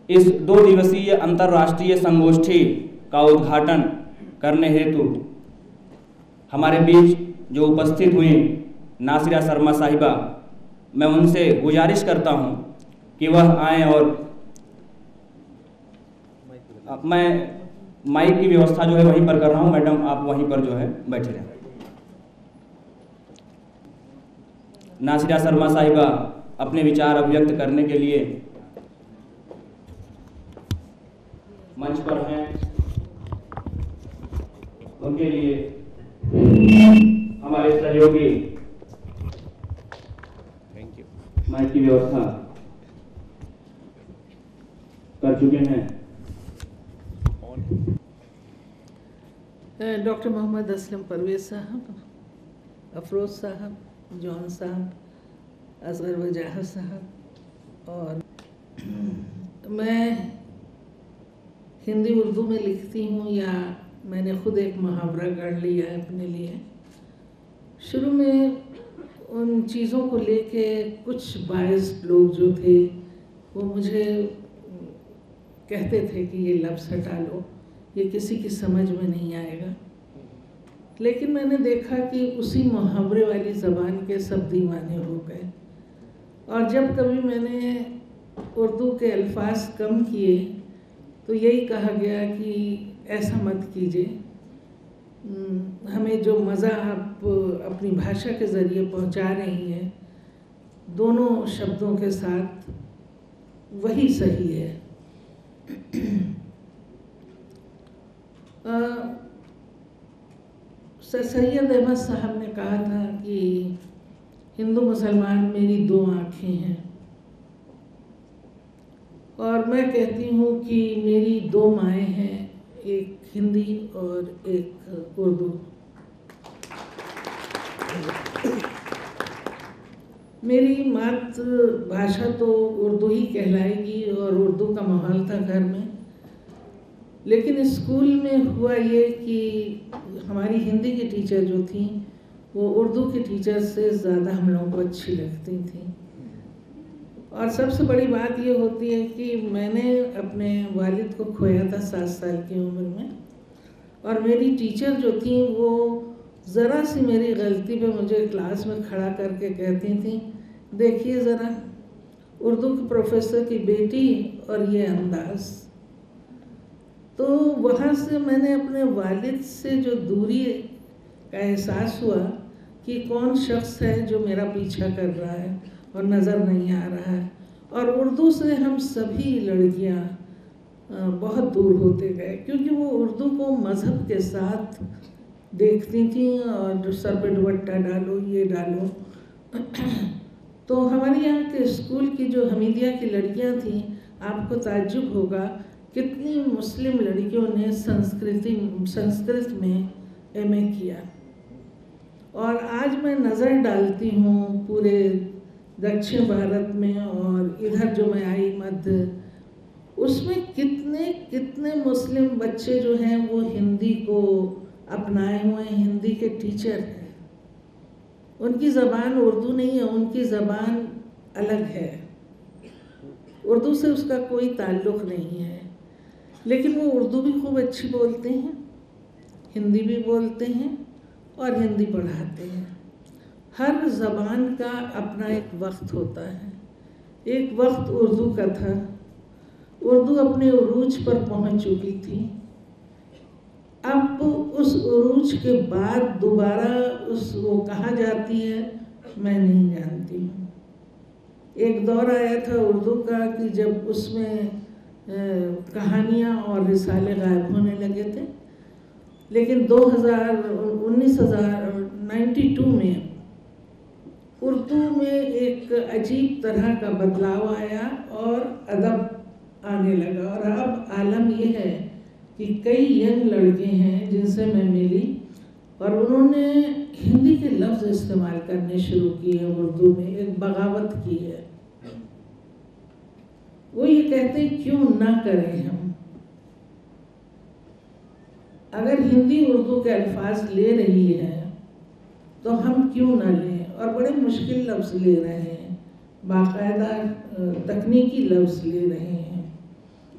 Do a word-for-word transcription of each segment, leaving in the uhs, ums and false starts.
इस दो दिवसीय अंतर्राष्ट्रीय संगोष्ठी का उद्घाटन करने हेतु हमारे बीच जो उपस्थित हुई नासिरा शर्मा साहिबा, मैं उनसे गुजारिश करता हूं कि वह आएं और मैं माइक की व्यवस्था जो है वहीं पर कर रहा हूं। मैडम आप वहीं पर जो है बैठे रहें। नासिरा शर्मा साहिबा अपने विचार अभिव्यक्त करने के लिए मंच पर हैं। उनके लिए हमारे सहयोगी माइक की व्यवस्था कर चुके हैं। डॉक्टर मोहम्मद असलम परवेज साहब, अफरोज साहब, जॉन साहब, असगर वजाहत साहब, और मैं हिंदी उर्दू में लिखती हूँ या मैंने खुद एक मुहावरा गढ़ लिया है अपने लिए। शुरू में उन चीज़ों को लेके कुछ बायस्ड लोग जो थे वो मुझे कहते थे कि ये लफ्ज़ हटा लो, ये किसी की समझ में नहीं आएगा। लेकिन मैंने देखा कि उसी मुहावरे वाली ज़बान के सब दीवाने हो गए, और जब कभी मैंने उर्दू के अल्फाज कम किए तो यही कहा गया कि ऐसा मत कीजिए, हमें जो मज़ा आप अपनी भाषा के ज़रिए पहुंचा रही हैं दोनों शब्दों के साथ, वही सही है। सर सैयद अहमद साहब ने कहा था कि हिंदू मुसलमान मेरी दो आँखें हैं, और मैं कहती हूँ कि मेरी दो माएँ हैं, एक हिंदी और एक उर्दू। मेरी मातृभाषा तो उर्दू ही कहलाएगी और उर्दू का माहौल था घर में, लेकिन स्कूल में हुआ ये कि हमारी हिंदी की टीचर जो थी वो उर्दू की टीचर से ज़्यादा हम लोगों को अच्छी लगती थी। और सबसे बड़ी बात ये होती है कि मैंने अपने वालिद को खोया था सात साल की उम्र में, और मेरी टीचर जो थी वो ज़रा सी मेरी गलती पे मुझे क्लास में खड़ा करके कहती थी, देखिए ज़रा उर्दू के प्रोफेसर की बेटी और ये अंदाज़। तो वहाँ से मैंने अपने वालिद से जो दूरी का एहसास हुआ कि कौन शख्स है जो मेरा पीछा कर रहा है और नज़र नहीं आ रहा है। और उर्दू से हम सभी लड़कियाँ बहुत दूर होते गए, क्योंकि वो उर्दू को मज़हब के साथ देखती थी, और जो सर पे दुपट्टा डालो, ये डालो। तो हमारे यहाँ के स्कूल की जो हमीदिया की लड़कियाँ थीं, आपको ताज्जुब होगा कितनी मुस्लिम लड़कियों ने संस्कृति संस्कृत में एम ए किया। और आज मैं नज़र डालती हूँ पूरे दक्षिण भारत में, और इधर जो मैं आई मध्य, उसमें कितने कितने मुस्लिम बच्चे जो हैं वो हिंदी को अपनाए हुए हैं, हिंदी के टीचर हैं। उनकी ज़बान उर्दू नहीं है, उनकी ज़बान अलग है, उर्दू से उसका कोई ताल्लुक़ नहीं है, लेकिन वो उर्दू भी खूब अच्छी बोलते हैं, हिंदी भी बोलते हैं और हिंदी पढ़ाते हैं। हर ज़बान का अपना एक वक्त होता है। एक वक्त उर्दू का था, उर्दू अपने उरूज पर पहुंच चुकी थी। अब उस उरूज के बाद दोबारा उस वो कहाँ जाती है मैं नहीं जानती हूँ। एक दौर आया था उर्दू का कि जब उसमें कहानियाँ और रिसाले गायब होने लगे थे, लेकिन दो हज़ार उन्नीस हज़ार नाइन्टी टू में उर्दू में एक अजीब तरह का बदलाव आया और अदब आने लगा। और अब आलम यह है कि कई यंग लड़के हैं जिनसे मैं मिली, और उन्होंने हिंदी के लफ्ज़ इस्तेमाल करने शुरू किए, उर्दू में एक बगावत की है। वो ये कहते हैं क्यों ना करें हम, अगर हिंदी उर्दू के अल्फाज ले रही है तो हम क्यों ना लें। और बड़े मुश्किल लफ्ज़ ले रहे हैं, बाकायदा तकनीकी लफ्ज़ ले रहे हैं।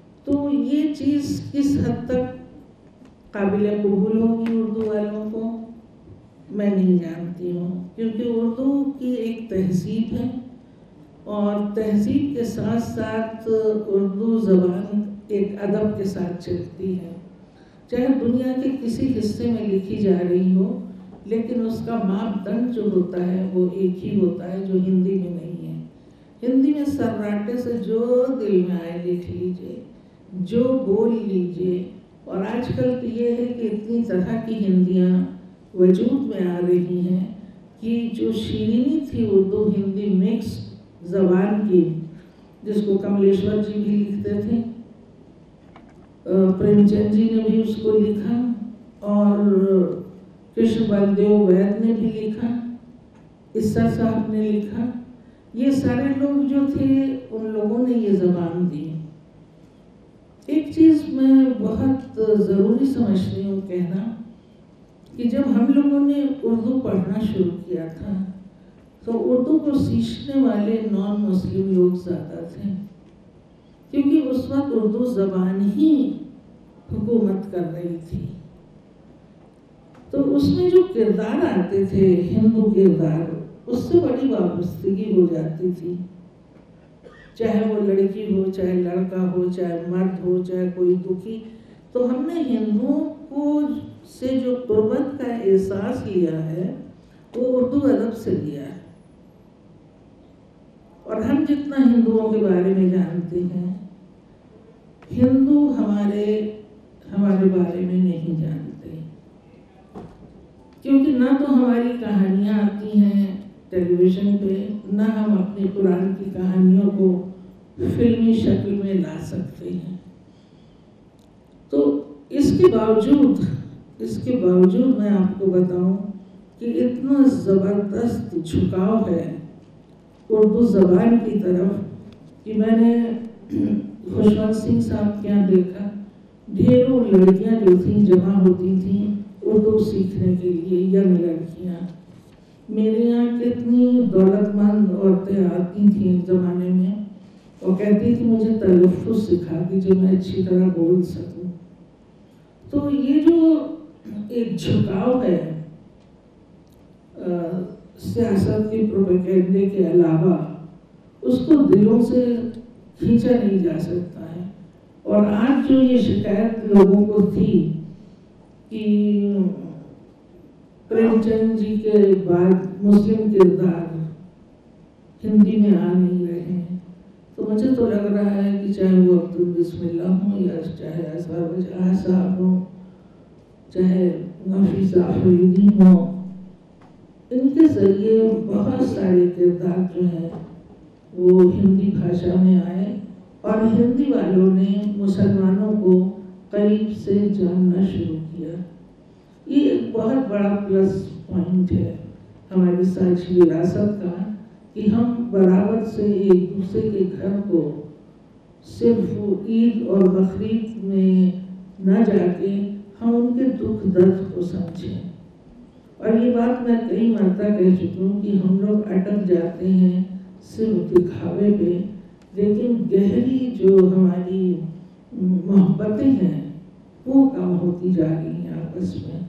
ये चीज़ किस हद तक काबिल कबूल होगी उर्दू वालों को मैं नहीं जानती हूँ, क्योंकि उर्दू की एक तहजीब है और तहजीब के साथ साथ उर्दू ज़बान एक अदब के साथ चलती है। चाहे दुनिया के किसी हिस्से में लिखी जा रही हो, लेकिन उसका मापदंड जो होता है वो एक ही होता है, जो हिंदी में नहीं है। हिंदी में सर्राटे से जो दिल में आए लिख लीजिए, जो बोल लीजिए। और आजकल तो ये है कि इतनी तरह की हिंदियाँ वजूद में आ रही हैं कि जो शीरीनी थी उर्दू हिंदी मिक्स ज़बान की, जिसको कमलेश्वर जी भी लिखते थे, प्रेमचंद जी ने भी उसको लिखा और कृष्ण बलदेव वैद ने भी लिखा, ईसा साहब ने लिखा, ये सारे लोग जो थे उन लोगों ने ये ज़बान दी। एक चीज़ मैं बहुत ज़रूरी समझती हूँ कहना कि जब हम लोगों ने उर्दू पढ़ना शुरू किया था तो उर्दू को सीखने वाले नॉन मुस्लिम लोग ज़्यादा थे, क्योंकि उस वक्त उर्दू ज़बान ही हुकूमत कर रही थी। तो उसमें जो किरदार आते थे हिंदू किरदार, उससे बड़ी वाबस्तगी हो जाती थी, चाहे वो लड़की हो, चाहे लड़का हो, चाहे मर्द हो, चाहे कोई दुखी। तो हमने हिंदुओं को से जो कुर्बत का एहसास लिया है वो उर्दू अदब से लिया है। और हम जितना हिंदुओं के बारे में जानते हैं, हिंदू हमारे हमारे बारे में नहीं जानते, क्योंकि ना तो हमारी कहानियाँ आती हैं टेलीविज़न पे, ना हम अपनी कुरान की कहानियों को फिल्मी शक्ल में ला सकते हैं। तो इसके बावजूद इसके बावजूद मैं आपको बताऊं कि इतना ज़बरदस्त झुकाव है उर्दू ज़बान की तरफ कि मैंने खुशवंत सिंह साहब के यहाँ देखा, ढेरों लड़कियां जो थीं जमा होती थीं उर्दू सीखने के लिए, यंग लड़कियां। मेरे यहाँ कितनी दौलतमंद औरतें आती थीं एक ज़माने में और कहती थी मुझे तलफ़्फ़ुज़ सिखा दीजिए, मैं अच्छी तरह बोल सकूं। तो ये जो एक झुकाव है सियासत के प्रोपेगेंडे के अलावा, उसको दिलों से खींचा नहीं जा सकता है। और आज जो ये शिकायत लोगों को थी कि प्रेमचंद जी के बाद मुस्लिम किरदार हिंदी में आ नहीं रहे हैं, तो मुझे तो लग रहा है कि चाहे वो अब्दुल बिस्मिल्लाह हो या चाहे अज़द साहब हो, चाहे नफीसा फरीदी हो, इनके ज़रिए बहुत सारे किरदार जो हैं वो हिंदी भाषा में आए और हिंदी वालों ने मुसलमानों को करीब से जानना शुरू किया। ये एक बहुत बड़ा प्लस पॉइंट है हमारी साझी विरासत का कि हम बराबर से एक दूसरे के घर को सिर्फ ईद और बकरीद में न जाके हम उनके दुख दर्द को समझें। और ये बात मैं कई मरता कह चुकी हूँ कि हम लोग अटक जाते हैं सिर्फ दिखावे पे, लेकिन गहरी जो हमारी मोहब्बतें हैं वो कम होती जा रही हैं आपस में।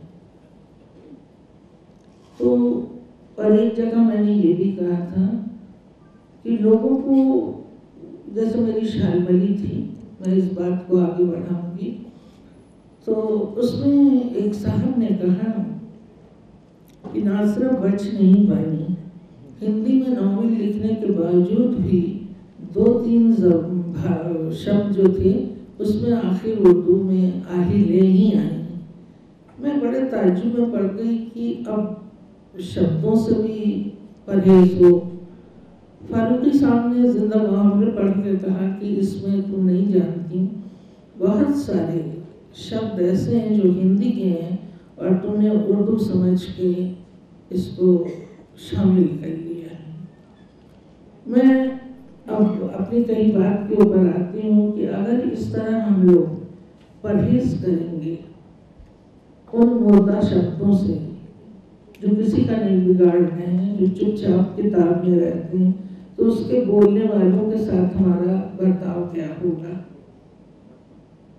तो और एक जगह मैंने ये भी कहा था कि लोगों को, जैसे मेरी शालमली थी, मैं इस बात को आगे बढ़ाऊंगी, तो उसमें एक साहब ने कहा कि नासरा बच नहीं पाई, हिंदी में नावल लिखने के बावजूद भी दो तीन शब्द जो थे उसमें आखिर उर्दू में आ ही ले ही आई। मैं बड़े ताज्जुब में पड़ गई कि अब शब्दों से भी परहेज हो। फारूकी साहब ने जिंदा मुहावरे पढ़ के कहा कि इसमें तुम नहीं जानती, बहुत सारे शब्द ऐसे हैं जो हिंदी के हैं और तुमने उर्दू समझ के इसको शामिल कर लिया है। मैं अब अपनी कई बात के ऊपर आती हूँ कि अगर इस तरह हम लोग परहेज करेंगे उन मुर्दा शब्दों से जो किसी का नहीं बिगाड़ रहे हैं, जो चुपचाप किताब में रहते हैं, तो उसके बोलने वालों के साथ हमारा बर्ताव क्या होगा।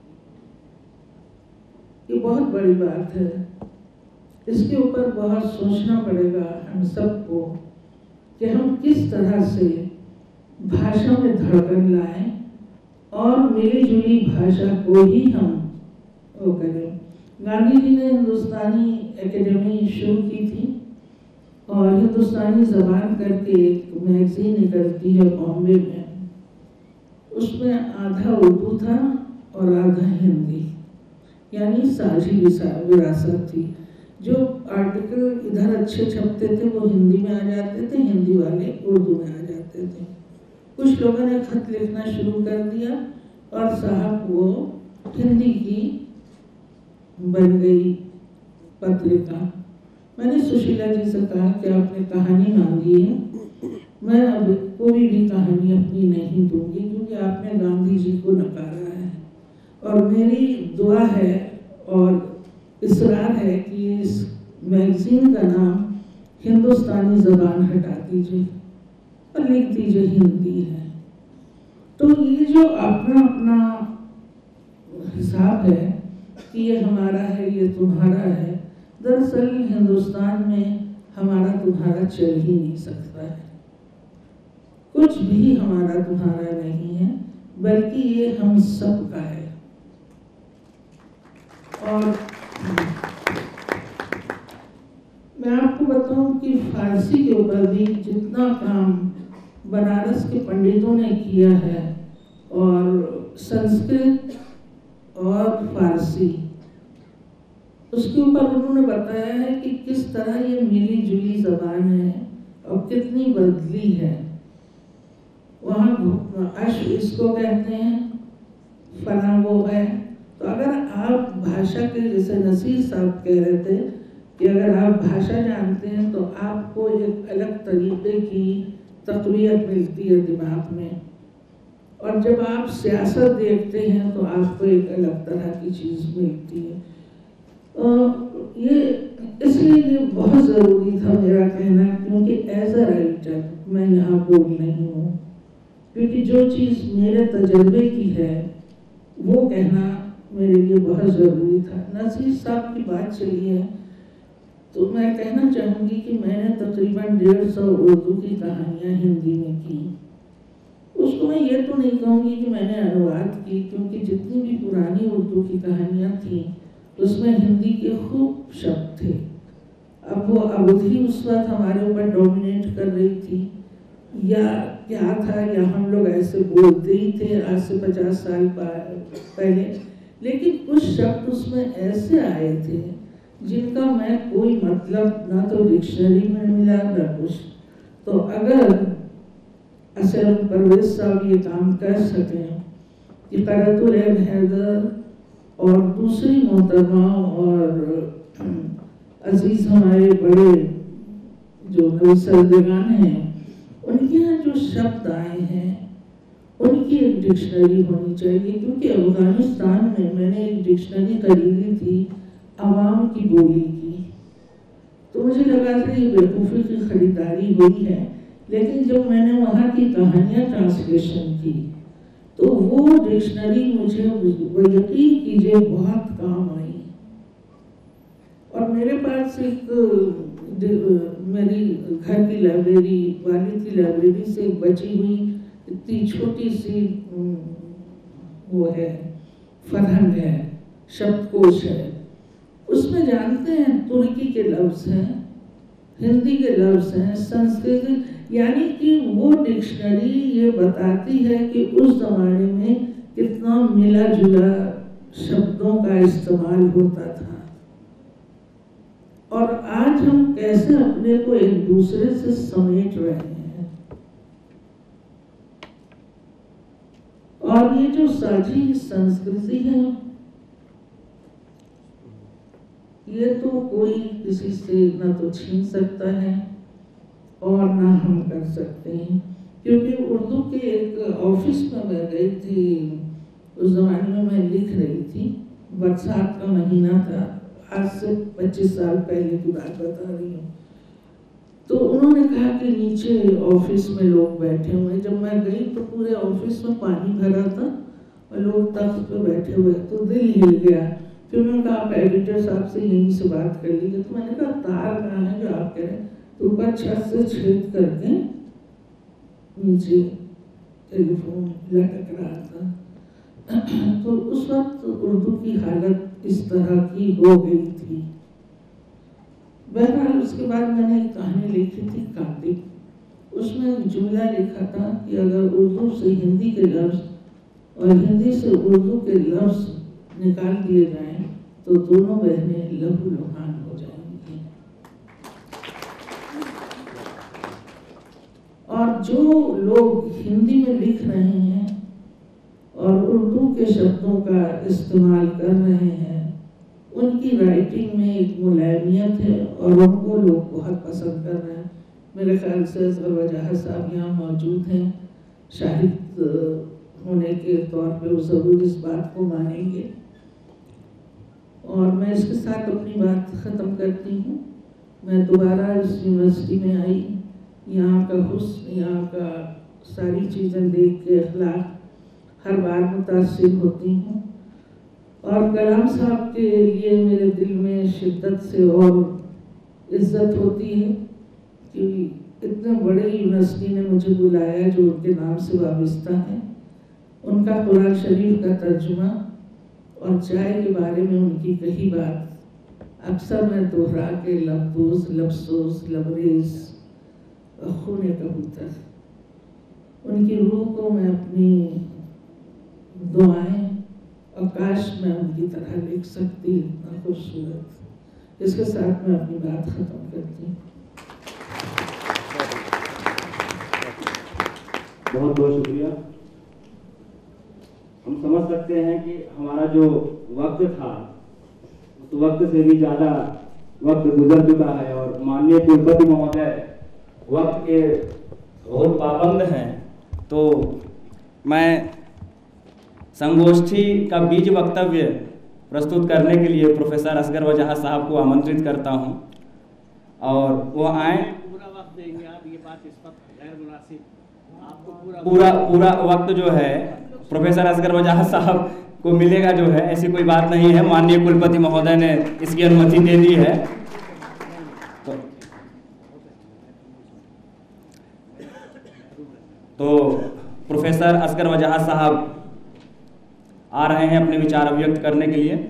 ये बहुत बड़ी बात है। इसके ऊपर बहुत सोचना पड़ेगा हम सबको कि हम किस तरह से भाषा में धड़कन लाएं और मिली जुली भाषा को ही हम वो करें। गांधी जी ने हिंदुस्तानी एकेडमी शुरू की थी और हिंदुस्तानी ज़बान करके एक मैगजीन निकलती है बॉम्बे में, उसमें आधा उर्दू था और आधा हिंदी, यानी साझी विरासत थी। जो आर्टिकल इधर अच्छे छपते थे वो हिंदी में आ जाते थे, हिंदी वाले उर्दू में आ जाते थे। कुछ लोगों ने खत लिखना शुरू कर दिया और साहब वो हिंदी की बन गई पत्रिका। मैंने सुशीला जी से कहा कि आपने कहानी मांगी है, मैं अब कोई भी कहानी अपनी नहीं दूंगी क्योंकि आपने गांधी जी को नकारा है, और मेरी दुआ है और इसरार है कि इस मैगजीन का नाम हिंदुस्तानी ज़बान हटा दीजिए और लिख दीजिए हिंदी है। तो ये जो अपना अपना हिसाब है कि ये हमारा है, ये तुम्हारा है, दरअसल हिंदुस्तान में हमारा तुम्हारा चल ही नहीं सकता है। कुछ भी हमारा तुम्हारा नहीं है, बल्कि ये हम सब का है। और मैं आपको बताऊं कि फारसी के ऊपर भी जितना काम बनारस के पंडितों ने किया है, और संस्कृत और फारसी, उसके ऊपर उन्होंने बताया है कि किस तरह ये मिली जुली जबान है और कितनी बदली है। वहाँ अश्व इसको कहते हैं, फला वो है। तो अगर आप भाषा के, जैसे नसीर साहब कह रहे थे कि अगर आप भाषा जानते हैं तो आपको एक अलग तरीके की तक़वियत मिलती है दिमाग में, और जब आप सियासत देखते हैं तो आपको एक अलग तरह की चीज़ मिलती है। और ये इसलिए ये बहुत ज़रूरी था मेरा कहना, क्योंकि एज अ राइटर मैं यहाँ बोल रही हूँ, क्योंकि जो चीज़ मेरे तजर्बे की है वो कहना मेरे लिए बहुत ज़रूरी था। नसीर साहब की बात चली है तो मैं कहना चाहूँगी कि मैंने तकरीबन डेढ़ सौ उर्दू की कहानियाँ हिंदी में की। उसको मैं ये तो नहीं कहूँगी कि मैंने अनुवाद की, क्योंकि जितनी भी पुरानी उर्दू की कहानियाँ थी उसमें हिंदी के खूब शब्द थे। अब वो अवधि उस वक्त हमारे ऊपर डोमिनेट कर रही थी या क्या था, या हम लोग ऐसे बोलते ही थे आज से पचास साल पहले, लेकिन कुछ शब्द उसमें ऐसे आए थे जिनका मैं कोई मतलब ना तो डिक्शनरी में मिला ना कुछ। तो अगर असर परवेज साहब ये काम कर सकें कि करतुल हैदर और दूसरी मोहतरमाओं और अजीज हमारे बड़े जो नवसरदेगान हैं, उनके यहाँ जो शब्द आए हैं उनकी एक डिक्शनरी होनी चाहिए। क्योंकि अफगानिस्तान में मैंने एक डिक्शनरी खरीदी थी अवाम की बोली की, तो मुझे लगा था ये बेवकूफ़ी की खरीदारी हुई है, लेकिन जब मैंने वहाँ की कहानियाँ ट्रांसलेशन की तो वो डिक्शनरी मुझे यकीन कीजिए बहुत काम आई। और मेरे पास एक मेरी घर की लाइब्रेरी, वालिद की लाइब्रेरी से बची हुई इतनी छोटी सी वो है, फरहंग है, शब्दकोश है। उसमें जानते हैं तुर्की के लफ्ज़ हैं, हिंदी के लफ्ज़ हैं, संस्कृत, यानी कि वो डिक्शनरी ये बताती है कि उस ज़माने में कितना मिला जुला शब्दों का इस्तेमाल होता था, और आज हम कैसे अपने को एक दूसरे से समेट रहे हैं। और ये जो साझी संस्कृति है, ये तो कोई किसी से ना तो छीन सकता है और ना हम कर सकते हैं। क्योंकि उर्दू के एक ऑफिस में मैं गई थी, उस ज़माने में मैं लिख रही थी, बरसात का महीना था, आज से पच्चीस साल पहले की बात बता रही हूँ। तो उन्होंने कहा कि नीचे ऑफिस में लोग बैठे हुए। जब मैं गई तो पूरे ऑफिस में पानी भरा था और लोग तख्त पे बैठे हुए, तो दिल हिल गया फिर उन्होंने कहा आप एडिटर साहब से यहीं से बात कर लीजिए। तो मैंने कहा तार कहाँ है जो आप कह रहे हैं? तो ऊपर छत से छेद करके नीचे टेलीफोन लटक रहा था। तो उस वक्त उर्दू की हालत इस तरह की हो गई थी। बहरहाल उसके बाद मैंने एक कहानी लिखी थी कातिब। उसमें एक जुमला लिखा था कि अगर उर्दू से हिंदी के लफ्ज़ और हिंदी से उर्दू के लफ्ज़ निकाल दिए जाएं तो दोनों बहनें लहू लुहान हो जाएंगी। और जो लोग हिंदी में लिख रहे हैं और उर्दू के शब्दों का इस्तेमाल कर रहे हैं, उनकी राइटिंग में एक मुलायमियत है और उनको लोग बहुत पसंद कर रहे हैं। मेरे ख्याल से अज़हर वजाहत साहब यहाँ मौजूद हैं, शाहिद होने के तौर पे वो ज़रूर इस बात को मानेंगे। और मैं इसके साथ अपनी बात ख़त्म करती हूँ। मैं दोबारा इस यूनिवर्सिटी में आई, यहाँ का हुस्न, यहाँ का सारी चीज़ें देख के अखलाक हर बार मुतासिर होती हूँ। और कलाम साहब के लिए मेरे दिल में शिद्दत से और इज्जत होती है कि इतने बड़े यूनिवर्सिटी ने मुझे बुलाया जो उनके नाम से वाबस्ता है। उनका कुरान शरीफ का तर्जुमा और चाय के बारे में उनकी कही बात अक्सर मैं दोहरा के लबदोज लफ्सोस लबरेज खूने कबूतर, उनकी रूह को मैं अपनी दुआएं और काश मैं उनकी तरह लिख सकती, इतना खूबसूरत। इसके साथ मैं अपनी बात ख़त्म करती हूँ। बहुत बहुत शुक्रिया। हम समझ सकते हैं कि हमारा जो वक्त था उस वक्त से भी ज़्यादा वक्त गुजर चुका है और माननीय कुलपति महोदय वक्त के बहुत पाबंद हैं। तो मैं संगोष्ठी का बीज वक्तव्य प्रस्तुत करने के लिए प्रोफेसर असगर वजाहत साहब को आमंत्रित करता हूं और वो आए। पूरा वक्त देंगे आप, ये बात इस वक्त गैर मुनासिब, आपको पूरा पूरा पूरा वक्त जो है प्रोफेसर असगर वजाहत साहब को मिलेगा जो है, ऐसी कोई बात नहीं है। माननीय कुलपति महोदय ने इसकी अनुमति दे दी है। तो, तो प्रोफेसर असगर वजाहत साहब आ रहे हैं अपने विचार अभिव्यक्त करने के लिए।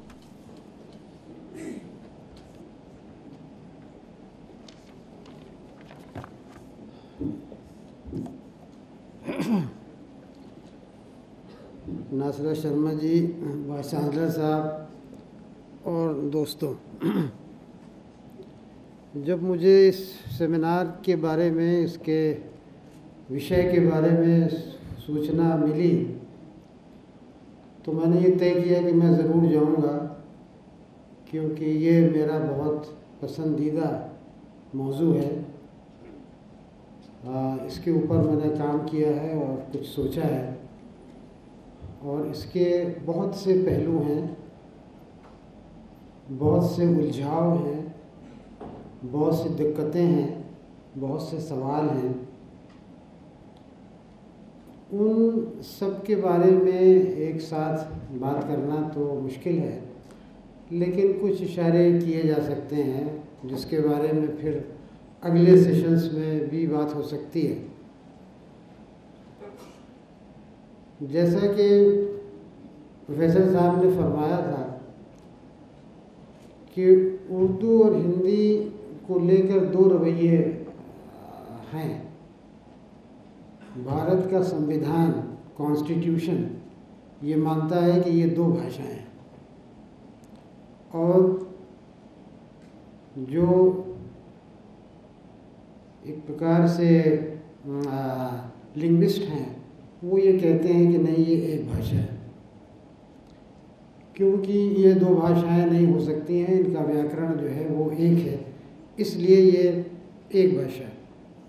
नासिरा शर्मा जी, वाइस चांसलर साहब और दोस्तों, जब मुझे इस सेमिनार के बारे में, इसके विषय के बारे में सूचना मिली तो मैंने ये तय किया कि मैं ज़रूर जाऊंगा, क्योंकि ये मेरा बहुत पसंदीदा मौजू है। आ, इसके ऊपर मैंने काम किया है और कुछ सोचा है और इसके बहुत से पहलू हैं, बहुत से उलझाव हैं, बहुत सी दिक्कतें हैं, बहुत से सवाल हैं। उन सब के बारे में एक साथ बात करना तो मुश्किल है, लेकिन कुछ इशारे किए जा सकते हैं जिसके बारे में फिर अगले सेशंस में भी बात हो सकती है। जैसा कि प्रोफेसर साहब ने फरमाया था कि उर्दू और हिंदी को लेकर दो रवैये हैं। भारत का संविधान, कॉन्स्टिट्यूशन, ये मानता है कि ये दो भाषाएं हैं और जो एक प्रकार से लिंग्विस्ट हैं वो ये कहते हैं कि नहीं, ये एक भाषा है, क्योंकि ये दो भाषाएं नहीं हो सकती हैं, इनका व्याकरण जो है वो एक है, इसलिए ये एक भाषा है।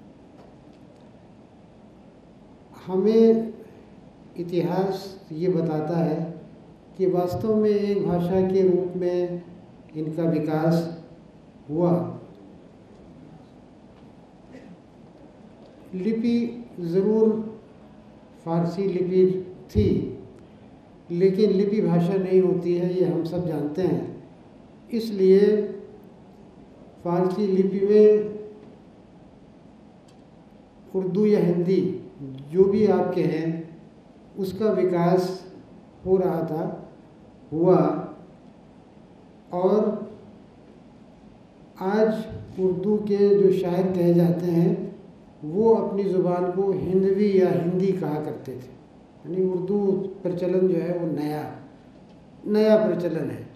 हमें इतिहास ये बताता है कि वास्तव में एक भाषा के रूप में इनका विकास हुआ। लिपि ज़रूर फारसी लिपि थी, लेकिन लिपि भाषा नहीं होती है, ये हम सब जानते हैं। इसलिए फारसी लिपि में उर्दू या हिंदी जो भी आप कहें उसका विकास हो रहा था, हुआ, और आज उर्दू के जो शायर कहे जाते हैं वो अपनी ज़ुबान को हिंदवी या हिंदी कहा करते थे। यानी उर्दू प्रचलन जो है वो नया नया प्रचलन है।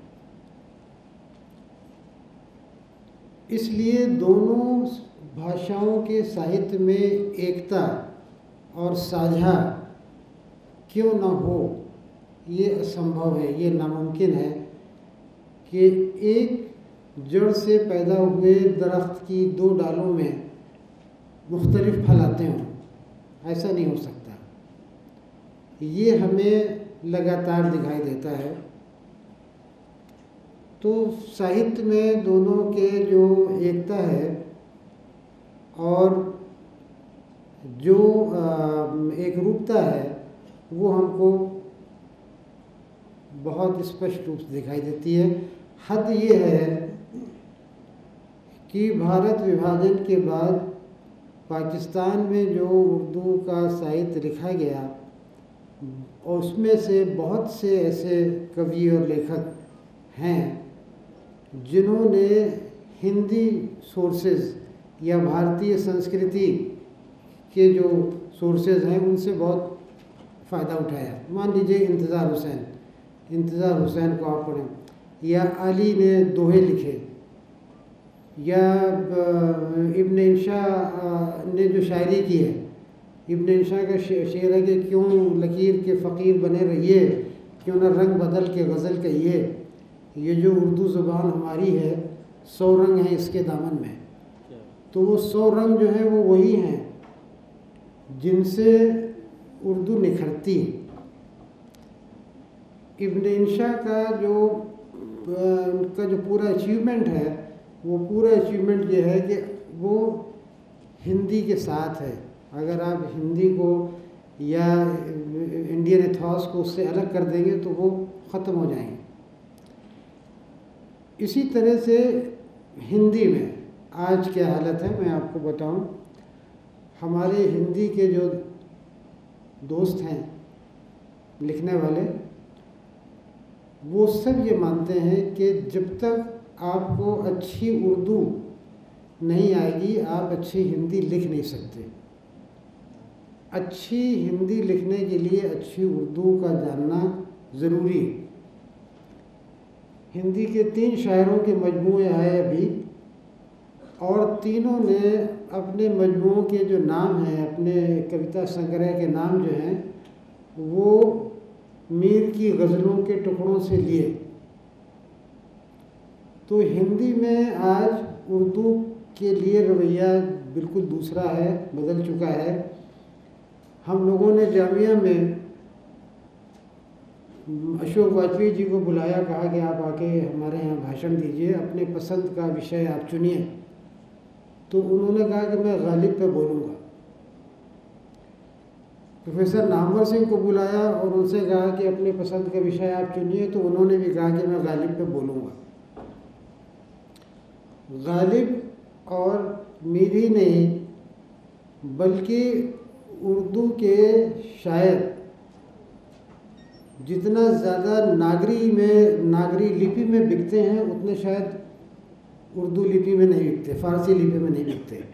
इसलिए दोनों भाषाओं के साहित्य में एकता और साझा क्यों न हो, ये असंभव है, ये नामुमकिन है कि एक जड़ से पैदा हुए दरख्त की दो डालों में मुख्तलिफ फल आते हों, ऐसा नहीं हो सकता। ये हमें लगातार दिखाई देता है। तो साहित्य में दोनों के जो एकता है और जो एक रूपता है वो हमको बहुत स्पष्ट रूप से दिखाई देती है। हद ये है कि भारत विभाजन के बाद पाकिस्तान में जो उर्दू का साहित्य लिखा गया और उसमें से बहुत से ऐसे कवि और लेखक हैं जिन्होंने हिंदी सोर्सेज या भारतीय संस्कृति के जो सोर्सेज हैं उनसे बहुत फ़ायदा उठाया। मान लीजिए इंतज़ार हुसैन इंतज़ार हुसैन को आप पढ़ें, या अली ने दोहे लिखे, या इब्न इंशा ने जो शायरी की है। इब्न इंशा का शेर है कि क्यों लकीर के फ़कीर बने रहिए, क्यों न रंग बदल के गज़ल कहिए, ये जो उर्दू ज़ुबान हमारी है सौ रंग हैं इसके दामन में। तो वो सौ रंग जो हैं वो वही हैं जिनसे उर्दू निखरती है। इब्न इंशा का जो उनका जो पूरा अचीवमेंट है वो पूरा अचीवमेंट ये है कि वो हिंदी के साथ है। अगर आप हिंदी को या इंडियन एथॉस को उससे अलग कर देंगे तो वो ख़त्म हो जाएंगे। इसी तरह से हिंदी में आज क्या हालत है मैं आपको बताऊं। हमारे हिंदी के जो दोस्त हैं लिखने वाले, वो सब ये मानते हैं कि जब तक आपको अच्छी उर्दू नहीं आएगी आप अच्छी हिंदी लिख नहीं सकते। अच्छी हिंदी लिखने के लिए अच्छी उर्दू का जानना ज़रूरी है। हिंदी के तीन शायरों के मजमूए आए अभी, और तीनों ने अपने मजमूओं के जो नाम हैं, अपने कविता संग्रह के नाम जो हैं, वो मीर की गज़लों के टुकड़ों से लिए। तो हिंदी में आज उर्दू के लिए रवैया बिल्कुल दूसरा है, बदल चुका है। हम लोगों ने जामिया में अशोक वाजपेयी जी को बुलाया, कहा कि आप आके हमारे यहाँ भाषण दीजिए, अपने पसंद का विषय आप चुनिए। तो उन्होंने कहा कि मैं गालिब पे बोलूँगा। प्रोफेसर नामवर सिंह को बुलाया और उनसे कहा कि अपने पसंद का विषय आप चुनिए, तो उन्होंने भी कहा कि मैं गालिब पे बोलूँगा। गालिब और मीर ही नहीं बल्कि उर्दू के शायर जितना ज़्यादा नागरी में नागरी लिपि में बिकते हैं उतने शायद उर्दू लिपि में नहीं बिकते, फ़ारसी लिपि में नहीं बिकते।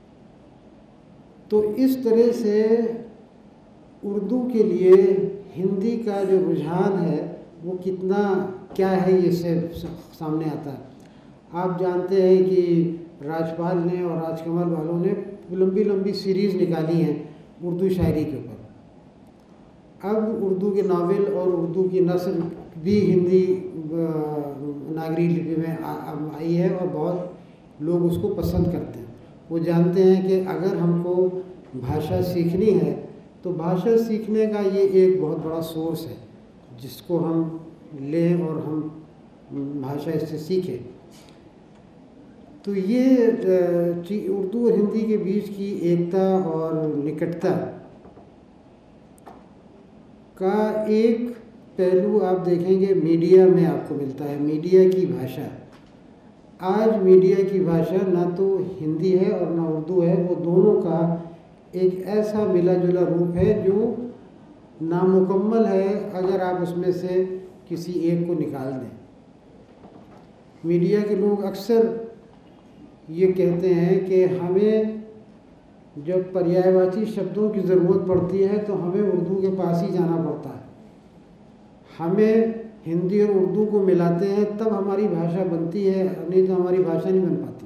तो इस तरह से उर्दू के लिए हिंदी का जो रुझान है वो कितना क्या है ये सब सामने आता है। आप जानते हैं कि राजपाल ने और राजकमल वालों ने लंबी लंबी सीरीज़ निकाली हैं उर्दू शायरी के ऊपर। अब उर्दू के नावल और उर्दू की नस्ल भी हिंदी नागरी लिपि में आई है और बहुत लोग उसको पसंद करते हैं। वो जानते हैं कि अगर हमको भाषा सीखनी है तो भाषा सीखने का ये एक बहुत बड़ा सोर्स है जिसको हम लें और हम भाषा इससे सीखें। तो ये उर्दू और हिंदी के बीच की एकता और निकटता का एक पहलू आप देखेंगे मीडिया में आपको मिलता है, मीडिया की भाषा। आज मीडिया की भाषा ना तो हिंदी है और ना उर्दू है, वो दोनों का एक ऐसा मिला जुला रूप है जो नामुकम्मल है अगर आप उसमें से किसी एक को निकाल दें। मीडिया के लोग अक्सर ये कहते हैं कि हमें जब पर्यायवाची शब्दों की ज़रूरत पड़ती है तो हमें उर्दू के पास ही जाना पड़ता है, हमें हिंदी और उर्दू को मिलाते हैं तब हमारी भाषा बनती है, नहीं तो हमारी भाषा नहीं बन पाती।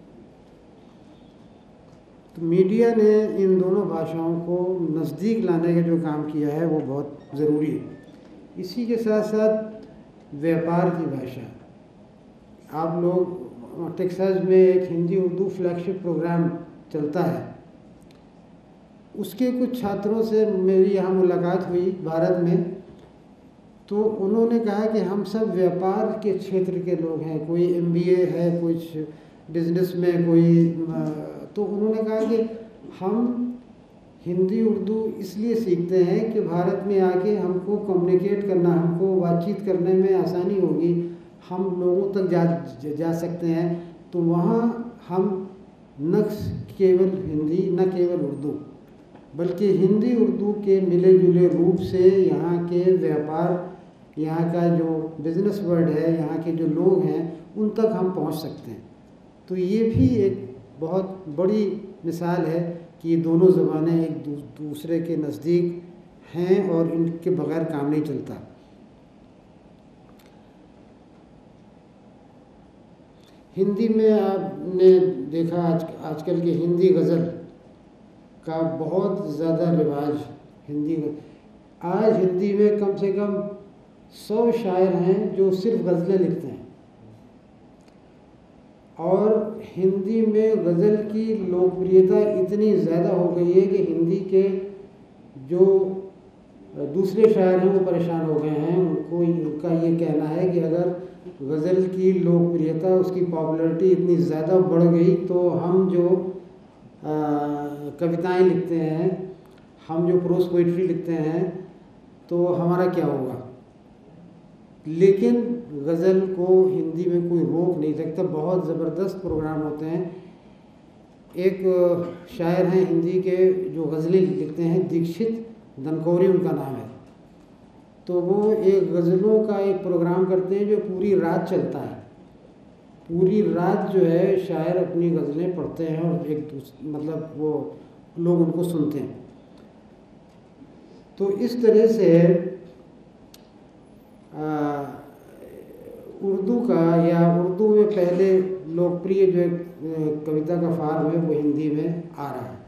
तो मीडिया ने इन दोनों भाषाओं को नज़दीक लाने का जो काम किया है वो बहुत ज़रूरी है। इसी के साथ साथ व्यापार की भाषा, आप लोग टेक्सास में एक हिंदी उर्दू फ्लैगशिप प्रोग्राम चलता है, उसके कुछ छात्रों से मेरी यहाँ मुलाकात हुई भारत में, तो उन्होंने कहा कि हम सब व्यापार के क्षेत्र के लोग हैं, कोई एमबीए है, कुछ बिजनेस में, कोई, तो उन्होंने कहा कि हम हिंदी उर्दू इसलिए सीखते हैं कि भारत में आके हमको कम्युनिकेट करना, हमको बातचीत करने में आसानी होगी, हम लोगों तक जा जा सकते हैं। तो वहाँ हम न केवल हिंदी न केवल उर्दू बल्कि हिंदी उर्दू के मिले जुले रूप से यहाँ के व्यापार, यहाँ का जो बिज़नेस वर्ल्ड है, यहाँ के जो लोग हैं, उन तक हम पहुँच सकते हैं। तो ये भी एक बहुत बड़ी मिसाल है कि ये दोनों ज़बानें एक दूसरे के नज़दीक हैं और इनके बगैर काम नहीं चलता। हिंदी में आपने देखा आज आजकल के हिंदी गज़ल का बहुत ज़्यादा रिवाज। हिंदी आज हिंदी में कम से कम सौ शायर हैं जो सिर्फ गज़लें लिखते हैं, और हिंदी में गज़ल की लोकप्रियता इतनी ज़्यादा हो गई है कि हिंदी के जो दूसरे शायर हैं वो परेशान हो गए हैं। उनको उनका ये कहना है कि अगर गज़ल की लोकप्रियता, उसकी पॉपुलैरिटी इतनी ज़्यादा बढ़ गई तो हम जो कविताएं लिखते हैं, हम जो प्रोस पोइट्री लिखते हैं, तो हमारा क्या होगा। लेकिन गज़ल को हिंदी में कोई रोक नहीं सकता, बहुत ज़बरदस्त प्रोग्राम होते हैं। एक शायर हैं हिंदी के जो गज़लें लिखते हैं, दीक्षित दनकौरी उनका नाम है, तो वो एक गज़लों का एक प्रोग्राम करते हैं जो पूरी रात चलता है। पूरी रात जो है शायर अपनी गज़लें पढ़ते हैं और एक मतलब वो लोग उनको सुनते हैं। तो इस तरह से आ, उर्दू का, या उर्दू में पहले लोकप्रिय जो कविता का फार्म है वो हिंदी में आ रहा है।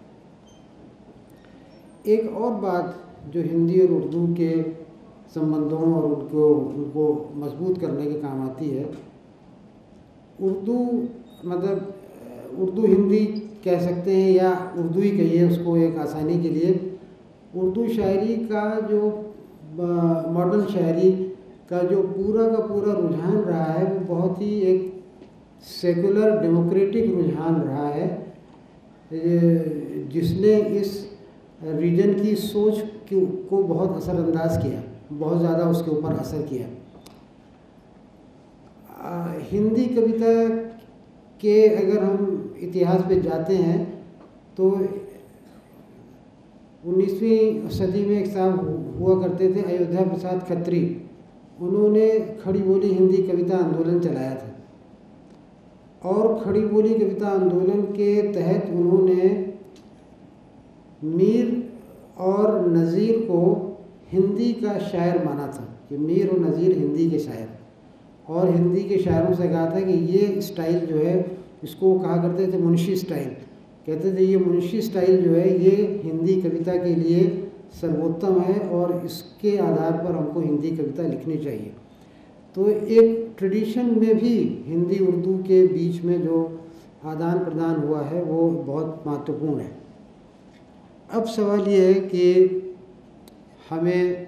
एक और बात जो हिंदी और उर्दू के संबंधों और उनको उनको मजबूत करने के काम आती है, उर्दू मतलब उर्दू हिंदी कह सकते हैं या उर्दू ही कहिए उसको एक आसानी के लिए। उर्दू शायरी का जो मॉडर्न शायरी का जो पूरा का पूरा रुझान रहा है वो बहुत ही एक सेकुलर डेमोक्रेटिक रुझान रहा है, जिसने इस रीजन की सोच को बहुत असरअंदाज किया, बहुत ज़्यादा उसके ऊपर असर किया। आ, हिंदी कविता के अगर हम इतिहास पे जाते हैं तो उन्नीसवीं सदी में एक साहब हुआ करते थे, अयोध्या प्रसाद खत्री, उन्होंने खड़ी बोली हिंदी कविता आंदोलन चलाया था। और खड़ी बोली कविता आंदोलन के तहत उन्होंने मीर और नज़ीर को हिंदी का शायर माना था कि मीर और नज़ीर हिंदी के शायर, और हिंदी के शायरों से कहा था कि ये स्टाइल जो है, इसको कहा करते थे मुंशी स्टाइल, कहते थे ये मुंशी स्टाइल जो है ये हिंदी कविता के लिए सर्वोत्तम है और इसके आधार पर हमको हिंदी कविता लिखनी चाहिए। तो एक ट्रेडिशन में भी हिंदी उर्दू के बीच में जो आदान प्रदान हुआ है वो बहुत महत्वपूर्ण है। अब सवाल ये है कि हमें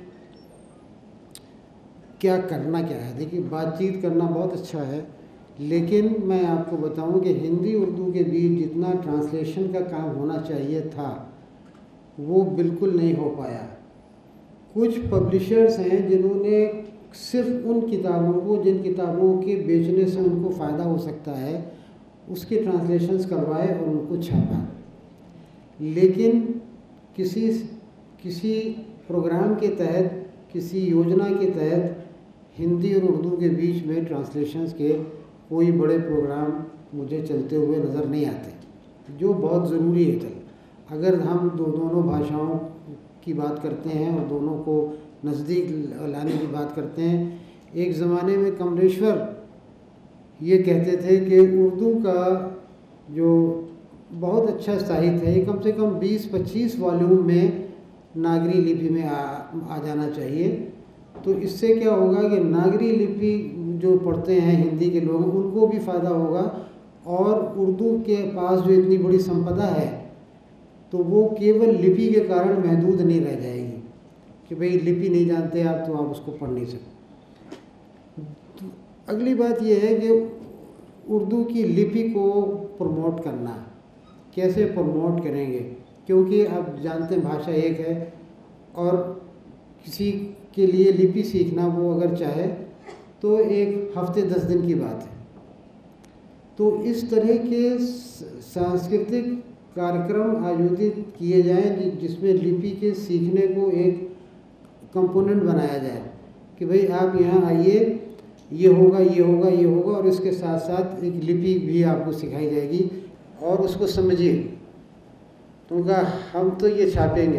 क्या करना क्या है। देखिए, बातचीत करना बहुत अच्छा है, लेकिन मैं आपको बताऊं कि हिंदी उर्दू के बीच जितना ट्रांसलेशन का काम होना चाहिए था वो बिल्कुल नहीं हो पाया। कुछ पब्लिशर्स हैं जिन्होंने सिर्फ उन किताबों को, जिन किताबों के बेचने से उनको फ़ायदा हो सकता है, उसके ट्रांसलेशंस करवाए और उनको छापा। लेकिन किसी किसी प्रोग्राम के तहत, किसी योजना के तहत हिंदी और उर्दू के बीच में ट्रांसलेशंस के कोई बड़े प्रोग्राम मुझे चलते हुए नज़र नहीं आते, जो बहुत ज़रूरी है। चल अगर हम दो दोनों भाषाओं की बात करते हैं और दोनों को नज़दीक लाने की बात करते हैं, एक ज़माने में कमलेश्वर ये कहते थे कि उर्दू का जो बहुत अच्छा साहित्य है, ये कम से कम बीस पच्चीस वॉल्यूम में नागरी लिपि में आ, आ जाना चाहिए। तो इससे क्या होगा कि नागरी लिपि जो पढ़ते हैं हिंदी के लोग, उनको भी फ़ायदा होगा, और उर्दू के पास जो इतनी बड़ी संपदा है तो वो केवल लिपि के कारण महदूद नहीं रह जाएगी कि भाई लिपि नहीं जानते आप तो आप उसको पढ़ नहीं सकते। तो अगली बात ये है कि उर्दू की लिपि को प्रमोट करना, कैसे प्रमोट करेंगे, क्योंकि आप जानते हैं भाषा एक है और किसी के लिए लिपि सीखना वो अगर चाहे तो एक हफ्ते दस दिन की बात है। तो इस तरह के सांस्कृतिक कार्यक्रम आयोजित किए जाएं जिसमें लिपि के सीखने को एक कंपोनेंट बनाया जाए कि भाई आप यहाँ आइए, ये होगा ये होगा ये होगा, और इसके साथ साथ एक लिपि भी आपको सिखाई जाएगी और उसको समझिए। तो कहा हम तो ये छापेंगे।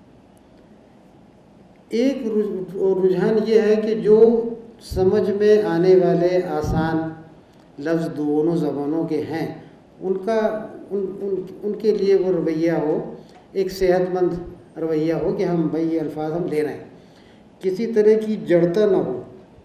एक रुझान ये है कि जो समझ में आने वाले आसान लफ्ज़ दोनों ज़बानों के हैं, उनका उन, उन उनके लिए वो रवैया हो, एक सेहतमंद रवैया हो कि हम भाई ये अल्फाज हम ले रहे हैं, किसी तरह की जड़ता ना हो।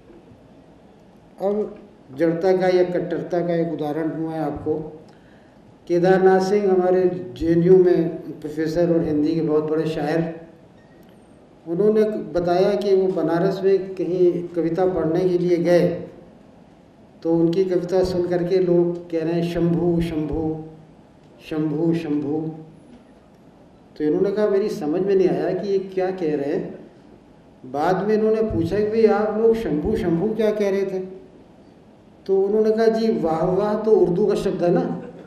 अब जड़ता का या कट्टरता का एक उदाहरण दूँ मैं आपको। केदारनाथ सिंह हमारे जे एन यू में प्रोफेसर और हिंदी के बहुत बड़े शायर, उन्होंने बताया कि वो बनारस में कहीं कविता पढ़ने के लिए गए तो उनकी कविता सुन करके लोग कह रहे हैं शंभू शंभू शंभू शंभू। तो इन्होंने कहा मेरी समझ में नहीं आया कि ये क्या कह रहे हैं। बाद में इन्होंने पूछा कि भाई आप लोग शंभू शंभू क्या कह रहे थे? तो उन्होंने कहा जी वाह वाह तो उर्दू का शब्द है ना,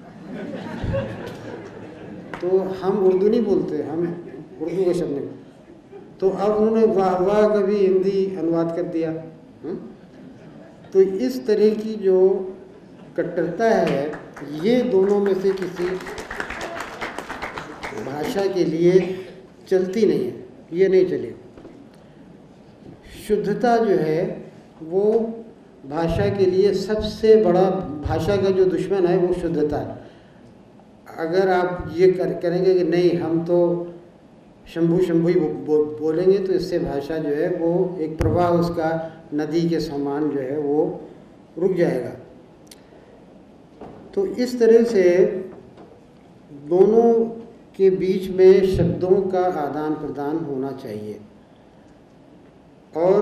तो हम उर्दू नहीं बोलते, हम उर्दू का शब्द नहीं। तो अब उन्होंने वाह वाह का भी हिंदी अनुवाद कर दिया। हुँ? तो इस तरह की जो कट्टरता है, ये दोनों में से किसी भाषा के लिए चलती नहीं है, ये नहीं चलेगी। शुद्धता जो है वो भाषा के लिए सबसे बड़ा, भाषा का जो दुश्मन है वो शुद्धता है। अगर आप ये कर, करेंगे कि नहीं हम तो शंभू शंभू ही बो, बो, बोलेंगे, तो इससे भाषा जो है वो एक प्रवाह उसका नदी के समान जो है वो रुक जाएगा। तो इस तरह से दोनों के बीच में शब्दों का आदान प्रदान होना चाहिए, और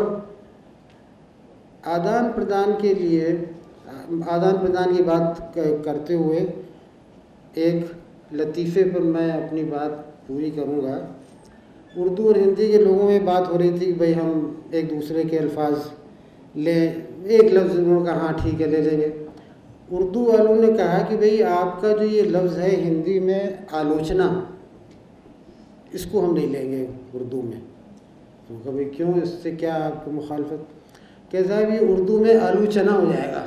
आदान प्रदान के लिए, आदान प्रदान की बात करते हुए एक लतीफ़े पर मैं अपनी बात पूरी करूँगा। उर्दू और हिंदी के लोगों में बात हो रही थी कि भाई हम एक दूसरे के अल्फाज लें, एक लफ्ज़ उन्होंने कहा हाँ ठीक है ले लेंगे। उर्दू वालों ने कहा कि भाई आपका जो ये लफ्ज़ है हिंदी में आलोचना, इसको हम नहीं लेंगे उर्दू में। तो कभी क्यों, इससे क्या आपको मुखालफत? कैसा है, ये उर्दू में आलूचना हो जाएगा।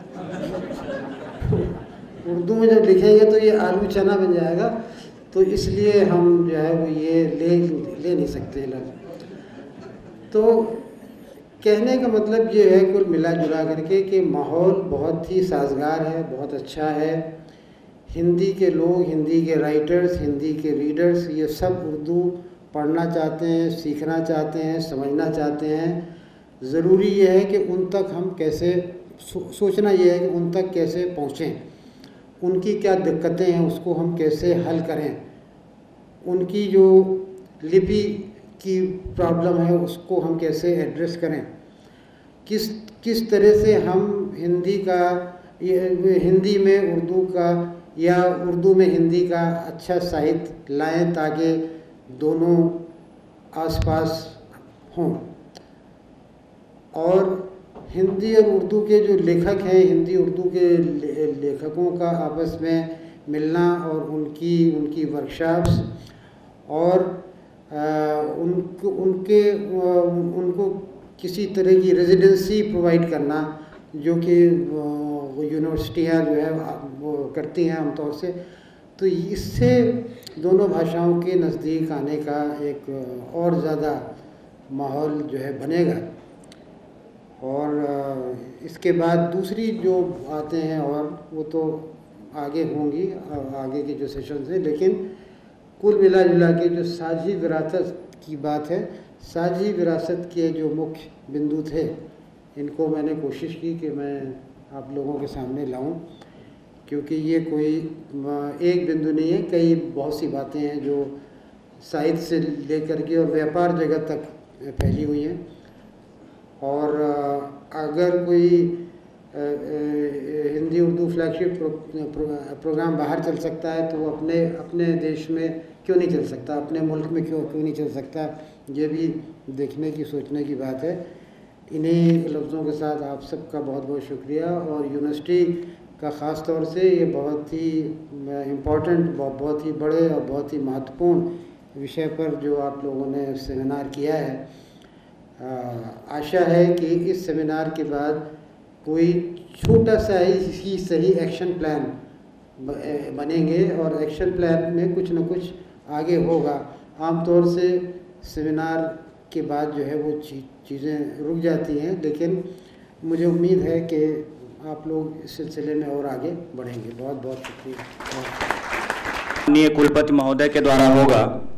उर्दू में जब लिखेंगे तो ये आलूचना बन जाएगा, तो इसलिए हम जो है वो ये ले ले नहीं सकते लफ्ज़। तो कहने का मतलब ये है कुल मिला जुला करके कि माहौल बहुत ही साजगार है, बहुत अच्छा है। हिंदी के लोग, हिंदी के राइटर्स, हिंदी के रीडर्स, ये सब उर्दू पढ़ना चाहते हैं, सीखना चाहते हैं, समझना चाहते हैं। ज़रूरी ये है कि उन तक हम कैसे सो, सोचना ये है कि उन तक कैसे पहुँचें, उनकी क्या दिक्कतें हैं उसको हम कैसे हल करें, उनकी जो लिपि की प्रॉब्लम है उसको हम कैसे एड्रेस करें, किस किस तरह से हम हिंदी का, हिंदी में उर्दू का या उर्दू में हिंदी का अच्छा साहित्य लाएं ताकि दोनों आसपास हों। और हिंदी और उर्दू के जो लेखक हैं, हिंदी उर्दू के ले, लेखकों का आपस में मिलना और उनकी उनकी वर्कशॉप्स और आ, उनको उनके उनको किसी तरह की रेजिडेंसी प्रोवाइड करना, जो कि यूनिवर्सिटियाँ जो है वो करती हैं आमतौर से, तो इससे दोनों भाषाओं के नज़दीक आने का एक और ज़्यादा माहौल जो है बनेगा। और इसके बाद दूसरी जो बातें हैं और वो तो आगे होंगी, आगे के जो सेशंस हैं, लेकिन कुल मिला जुला के जो साझी विरासत की बात है, साझी विरासत के जो मुख्य बिंदु थे, इनको मैंने कोशिश की कि मैं आप लोगों के सामने लाऊं, क्योंकि ये कोई एक बिंदु नहीं है, कई बहुत सी बातें हैं जो साहित्य से लेकर के और व्यापार जगत तक फैली हुई हैं। और अगर कोई Hindi Urdu flagship pro, pro, program बाहर चल सकता है तो वो अपने अपने देश में क्यों नहीं चल सकता, अपने मुल्क में क्यों क्यों नहीं चल सकता, ये भी देखने की सोचने की बात है। इन्हीं लफ्ज़ों के साथ आप सबका बहुत बहुत शुक्रिया। और यूनिवर्सिटी का ख़ास तौर से ये बहुत ही इम्पोर्टेंट, बहुत ही बड़े और बहुत ही महत्वपूर्ण विषय पर जो आप लोगों ने सेमिनार किया है, आशा है कि इस सेमिनार के बाद कोई छोटा सा ही सही एक्शन प्लान बनेंगे और एक्शन प्लान में कुछ न कुछ आगे होगा। आमतौर से सेमिनार के बाद जो है वो चीज़ें रुक जाती हैं, लेकिन मुझे उम्मीद है कि आप लोग इस सिलसिले में और आगे बढ़ेंगे। बहुत बहुत शुक्रिया। माननीय कुलपति महोदय के द्वारा होगा।